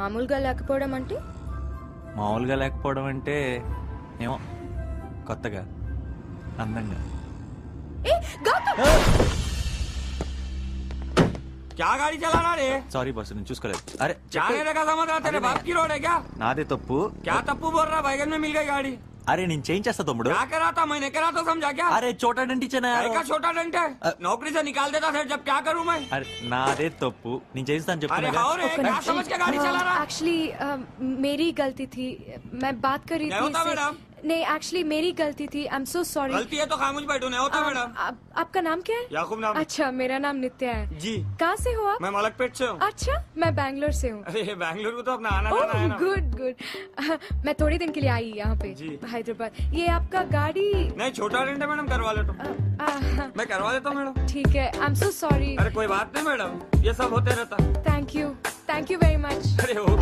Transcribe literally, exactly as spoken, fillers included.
మామూలుగా లేకపోవడం అంటే మామూలుగా లేకపోవడం అంటే ఏమో కొత్తగా అందంగా. ఏ గౌతమ్ क्या गाड़ी चला रहा रे? సారీ బాస్ నేను చూసుకోలేదు. అరే जाने का समझ रहा तेरे बाप की रोड है क्या? నాదే తప్పు. क्या तप्पू बोल रहा? बैगन में मिल गई गाड़ी. అరే నేను చేంజ్ చేస్తా తమ్ముడు. क्या करा था मैंने करा तो समझा क्या? అరే చోటా డంటిచనా का छोटा डंट है नौकरी से निकाल देता सर जब क्या करूं मैं? అరే నాదే తప్పు నేను చేస్తాను अरे చెప్తున్నా. हाँ रे क्या समझ के गाड़ी चला रहा? एक्चुअली मेरी गलती थी. मैं बात कर रही क्या थी होता मैडम? नहीं एक्चुअली मेरी गलती थी. I am so sorry. गलती है तो खामोश बैठो नहीं होता मैडम. आपका नाम क्या है? याकूब नाम. अच्छा मेरा नाम नित्या है. जी. कहाँ से हो आप? मैं मलकपेट से हूँ. अच्छा मैं बैंगलोर से हूँ. अरे बैंगलोर को तो अपना आना जाना है ना. Good good. मैं थोड़ी दिन के लिए आई यहाँ पे हैदराबाद. ये आपका गाड़ी नहीं छोटा डेंट है मैडम करवा ले तो मैं करवा देता हूँ मैडम. ठीक है. I am so sorry. अरे कोई बात नहीं मैडम ये सब होते रहता. Thank you thank you very much. अरे